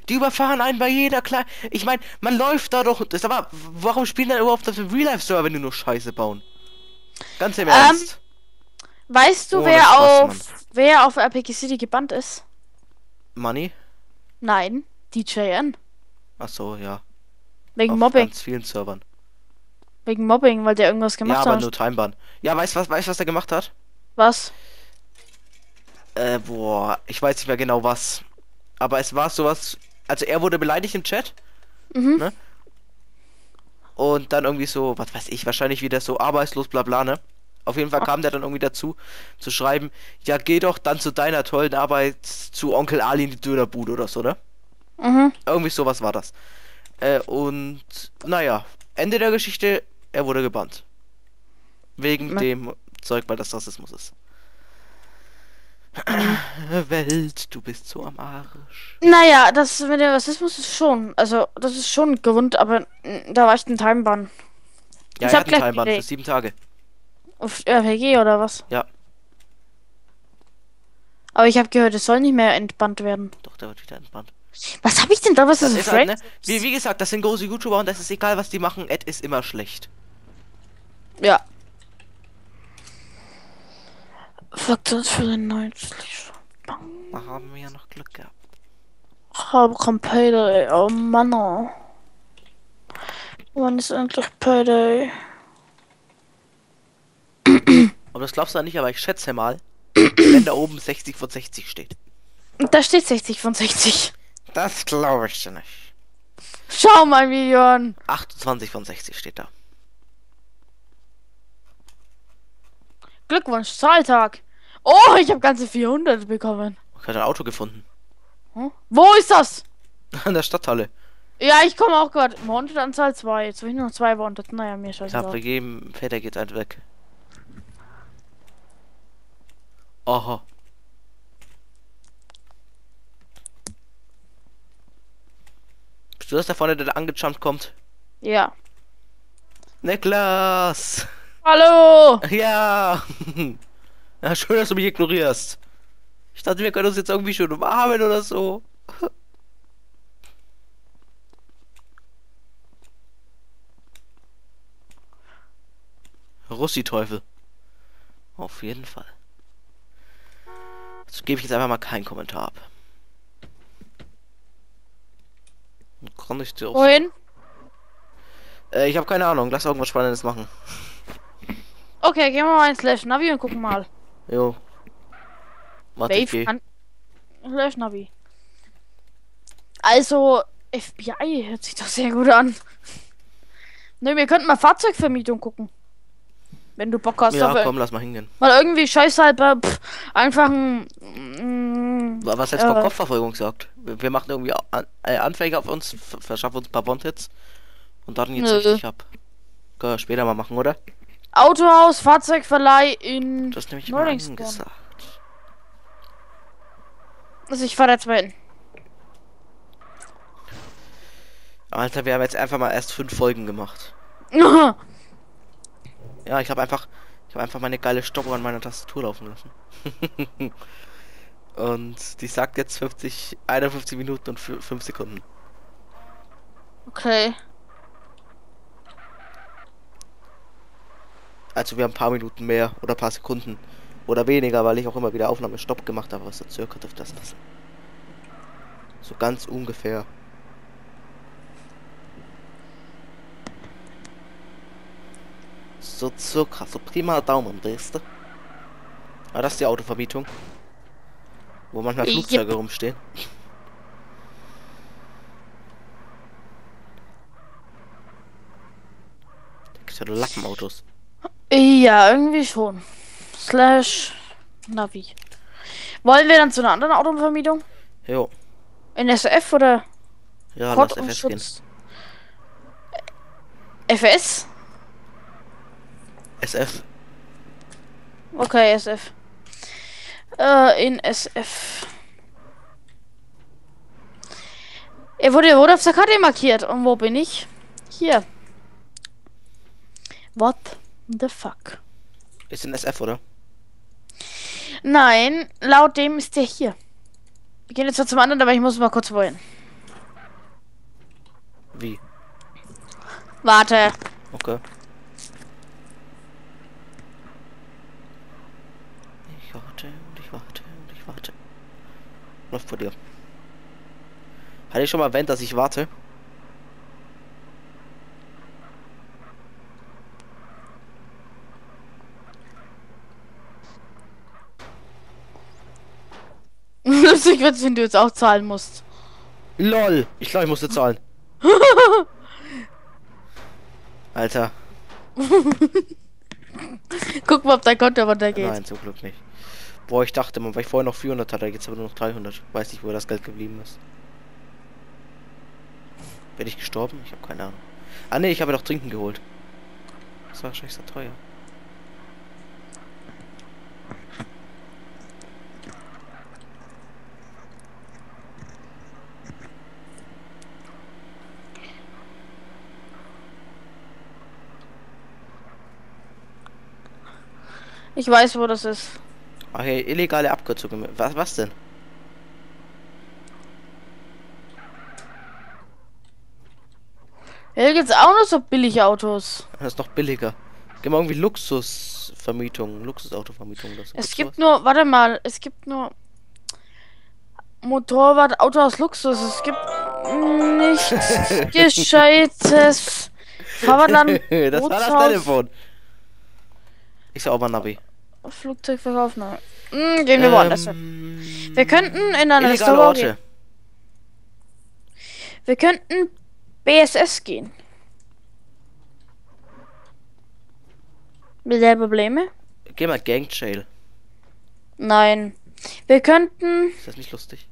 Die überfahren einen bei jeder kleinen... Ich meine, man läuft da doch... Das aber, warum spielen dann überhaupt auf dem Real-Life-Server, wenn die nur Scheiße bauen? Ganz im Ernst. Weißt du, Ohne Spaß, Mann. wer auf Epic City gebannt ist? Money? Nein, DJN. Ach so, ja. Wegen Auf Mobbing. ganz vielen Servern. Wegen Mobbing, weil der irgendwas Ja, gemacht aber hat. nur Timeban. Ja, weißt was der gemacht hat? Was? Boah, ich weiß nicht mehr genau was. Aber es war sowas... Also er wurde beleidigt im Chat. Mhm. Ne? Und dann irgendwie so, was weiß ich, wahrscheinlich wieder so arbeitslos, bla bla, ne? Auf jeden Fall kam der dann irgendwie dazu, zu schreiben, ja, geh doch dann zu deiner tollen Arbeit zu Onkel Ali in die Dönerbude oder so, ne? Mhm. Irgendwie sowas war das. Und, naja, Ende der Geschichte, er wurde gebannt. Wegen dem Zeug, weil das Rassismus ist. Welt, du bist so am Arsch. Naja, das mit dem Rassismus ist schon, also das ist schon Grund, aber da war echt ein Timeban. Ja, Ich er hab hat einen gleich Timeband für gelegt. 7 Tage. Auf RPG oder was? Ja, Aber ich habe gehört, es soll nicht mehr entbannt werden. doch, der wird wieder entbannt. Was habe ich denn da? Was Das ist ist das? halt, ne? Wie gesagt, das sind große YouTuber und das ist egal, was die machen. Ed ist immer schlecht. Ja. Faktor für den 90. Da haben wir ja noch Glück gehabt. Habe kein Payday. Oh Mann. Oh. Wann ist endlich Payday? Aber das glaubst du ja nicht, aber ich schätze mal, wenn da oben 60 von 60 steht. Da steht 60 von 60. Das glaube ich dir nicht. Schau mal, Million. 28 von 60 steht da. Glückwunsch, Zahltag. Oh, ich habe ganze 400 bekommen. Ich habe ein Auto gefunden. Hm? Wo ist das? An der Stadthalle. Ja, ich komme auch gerade. Wanted-Anzahl 2. Jetzt habe ich nur noch 2 Wanted. Naja, mir Ich habe scheißegal. für jeden Väter geht ein weg. Aha. Bist du das da vorne, der da angejumpt kommt? Ja. Niklas! Hallo! Ja! Ja, schön, dass du mich ignorierst. Ich dachte, wir können uns jetzt irgendwie schon umarmen oder so. Russi-Teufel. Auf jeden Fall. Jetzt gebe ich jetzt einfach mal keinen Kommentar ab. Und kann ich dir auch... Wohin? Ich habe keine Ahnung. Lass irgendwas Spannendes machen. Okay, gehen wir mal in Slash Navi und gucken mal. Jo. Warte, ich Wave geh. kann... Slash Navi. Also, FBI hört sich doch sehr gut an. Ne, wir könnten mal Fahrzeugvermietung gucken. Wenn du Bock hast. Ja, aber komm, lass mal hingehen. mal irgendwie scheiß halt einfach ein... Was jetzt vor Kopfverfolgungsjagd? Wir machen irgendwie Anfänger auf uns, verschaffen uns ein paar One-Hits und dann geht's Nö. richtig ab. Können wir später mal machen, oder? Autohaus, Fahrzeugverleih in... Das ist nämlich mal Nordingspawn. angesagt. Also ich fahr jetzt mal hin. Alter, wir haben jetzt einfach mal erst 5 Folgen gemacht. Ja, ich habe einfach meine geile Stoppuhr an meiner Tastatur laufen lassen. Und die sagt jetzt 51 Minuten und 5 Sekunden. Okay. Also wir haben ein paar Minuten mehr oder ein paar Sekunden oder weniger, weil ich auch immer wieder Aufnahme Stopp gemacht habe, was so circa dürfte das lassen. So ganz ungefähr. So circa, so prima Daumen, weißt du? Aber das ist die Autovermietung. Wo manchmal Flugzeuge rumstehen. Da gibt's ja Lappenautos. Ja, irgendwie schon. Slash Navi. Wollen wir dann zu einer anderen Autovermietung? Jo. In SF oder Ja, Kord lass und FS gehen. Schutz? FS? SF. Okay, SF. In SF. Er wurde auf der Karte markiert. Und wo bin ich? Hier. What the fuck? Ist in SF, oder? Nein, laut dem ist der hier. Wir gehen jetzt mal zum anderen, aber ich muss mal kurz wohin. Wie? Warte. Okay. Ich warte und ich warte und ich warte. Läuft vor dir. Hatte ich schon mal erwähnt, dass ich warte? Lustig wird's, wenn du jetzt auch zahlen musst. LOL! Ich glaube, ich musste zahlen. Alter. Guck mal, ob dein Konto runtergeht. Nein, zum Glück nicht. Boah, ich dachte mal, weil ich vorher noch 400 hatte, jetzt aber nur noch 300. Weiß nicht, wo das Geld geblieben ist. Bin ich gestorben? Ich habe keine Ahnung. Ah ne, ich habe doch Trinken geholt. Das war wahrscheinlich so teuer. Ich weiß, wo das ist. Ach hey, illegale Abkürzungen. Was denn? Hier gibt's auch noch so billige Autos. Das ist noch billiger. Gib mal irgendwie Luxusvermietung, Luxusautovermietung oder so. Es Gibt's gibt nur, warte mal, es gibt nur Motorrad, Auto aus Luxus. Es gibt nichts Gescheites. Fahrradland, sowas? Das war das Bootshaus, Telefon. Ich sag auch mal Navi. Flugzeugverkauf, nein. Gehen wir woanders hin. Wir könnten in ein illegale Restaurant Orte. gehen. Wir könnten BSS gehen. Mit der Probleme? Geh mal Gang Jail. Nein. Wir könnten Ist das nicht lustig?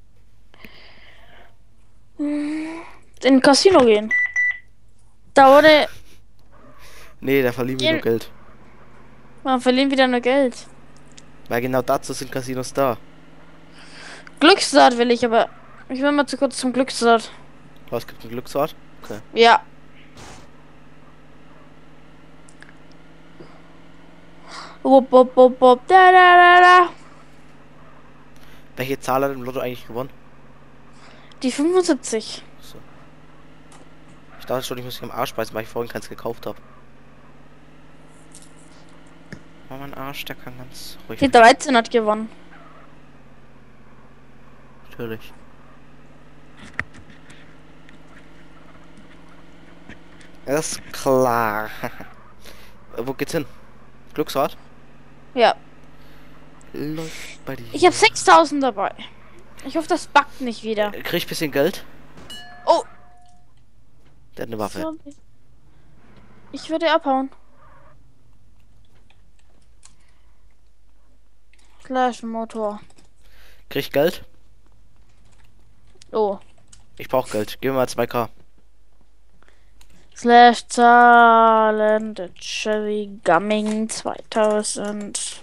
in ein Casino gehen. Da wurde. Nee, da verlieren wir nur Geld. Man verlieren wieder nur Geld. Weil genau dazu sind Casinos da. Glücksrad will ich, aber ich will mal zu kurz zum Glücksrad. Was gibt ein Glücksrad? Okay. Ja. Wupp, wupp, wupp, wupp, da, da, da, da. Welche Zahl hat im Lotto eigentlich gewonnen? Die 75. So. Ich dachte schon, ich muss mich am Arsch beißen, weil ich vorhin keins gekauft habe. Aber mein Arsch, der kann ganz ruhig. Die 13 hat gewonnen. Natürlich. Das ist klar. Wo geht's hin? Glücksrad? Ja. Läuft bei dir. Ich habe 6000 dabei. Ich hoffe, das buggt nicht wieder. Krieg ich bisschen Geld? Oh. Der hat eine Waffe. Sorry. Ich würde abhauen. Slash Motor. Krieg ich Geld? Oh. Ich brauch Geld. Gib mir mal 2K. Slash Zahlen der Cherry Gumming 2000.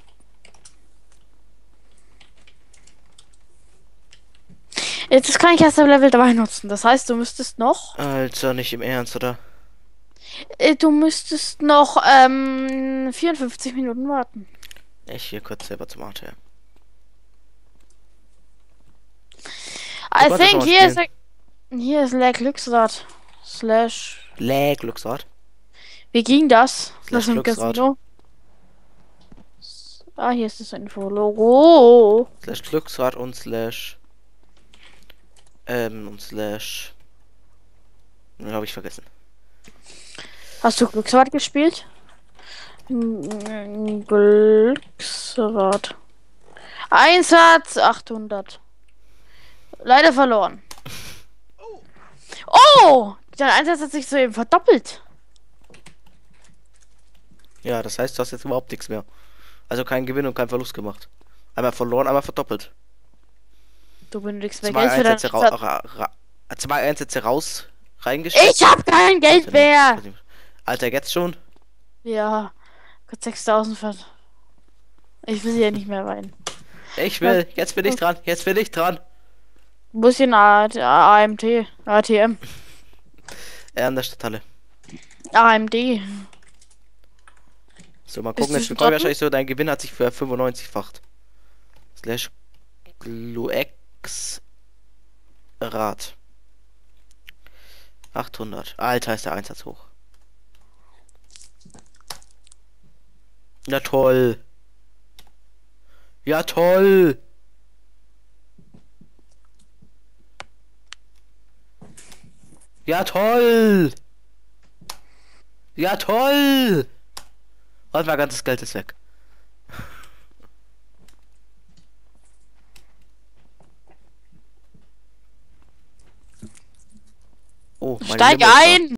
Jetzt kann ich erst am Level 3 nutzen. Das heißt, du müsstest noch. Alter, nicht im Ernst, oder? Du müsstest noch 54 Minuten warten. Ich hier kurz selber zum ATM. I konntest think schon mal hier ist der Glücksrad. Slash. Glücksrad. Wie ging das? Slash Im Glücksrad. Casino. Ah, hier ist das Info-Logo. Slash Glücksrad und slash. Und slash. Habe ich vergessen. Hast du Glücksrad gespielt? Glücksrad. Einsatz 800. Leider verloren. Oh! Der Einsatz hat sich soeben verdoppelt. Ja, das heißt, du hast jetzt überhaupt nichts mehr. Also kein Gewinn und kein Verlust gemacht. Einmal verloren, einmal verdoppelt. Du benötigst mehr Zwei Geld für deinen Einsätze, Einsatz. zwei Einsätze raus reingeschickt. Ich hab kein Geld mehr! Alter, jetzt schon? Ja. Gott 6000 für. Ich will sie ja nicht mehr weinen. Ich will, jetzt bin ich dran, jetzt bin ich dran. Bisschen AMT, ATM, An der Stadthalle. AMD. So, mal Bist gucken, du jetzt schon bekomme ich dran? wahrscheinlich so, dein Gewinn hat sich für 95-facht. Slash Gluex Rad. 800. Alter, ist der Einsatz hoch. Ja, toll. Ja, toll. Ja, toll. Ja, toll. Und mein ganzes Geld ist weg. Oh, meine Steig Limo ist da. ein!